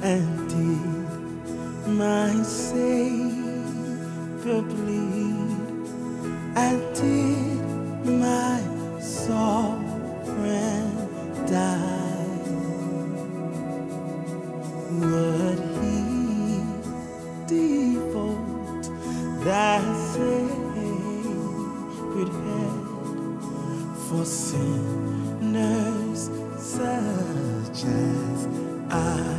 And did my Savior bleed? And did my sovereign die? Would he devote that sacred head for sinners such as I?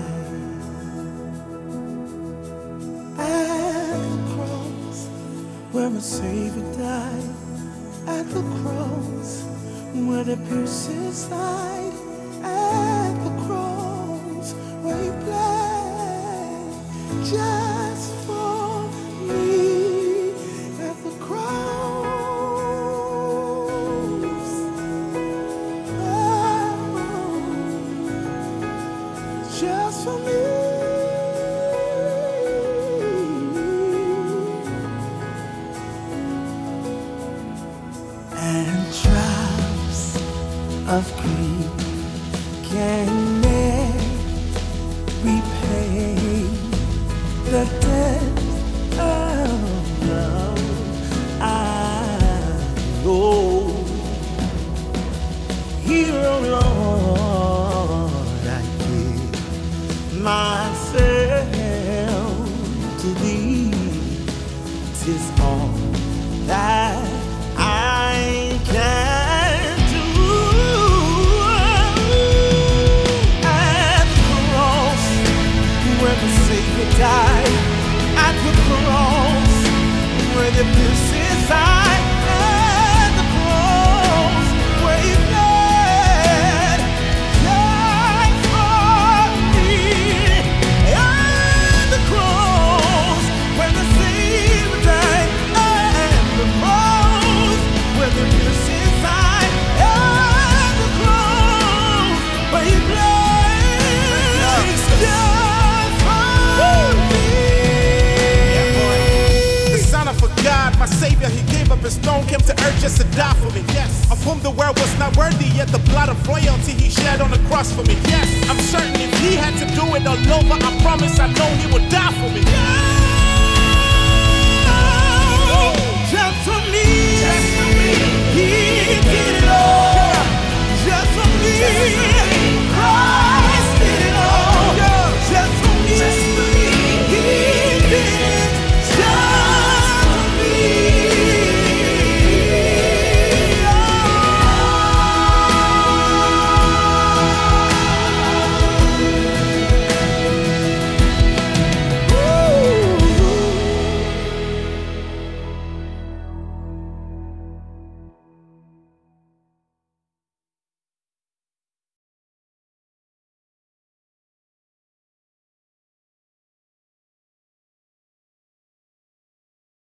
At the cross where my Savior died, at the cross where the pierced his side, at the cross where he bled just for me, at the cross, oh, just for me. And drops of grief can never repay the depth of love I know. Here, oh Lord, I give myself to Thee. 'Tis all that I can do. At the cross where the Savior died, at the cross where the pierced his side, at the cross where he bled just for me, at the cross where the Savior died, at the cross where the pierced his side, at the cross where he bled just for me. The Son of God, my Savior, He gave up His throne, came to earth just to die for me. Yes, of whom the world was not worthy, yet the blood of royalty He shed on the cross for me. Yes, I'm certain if He had to do it all over, I promise I know He would die for me. Yeah.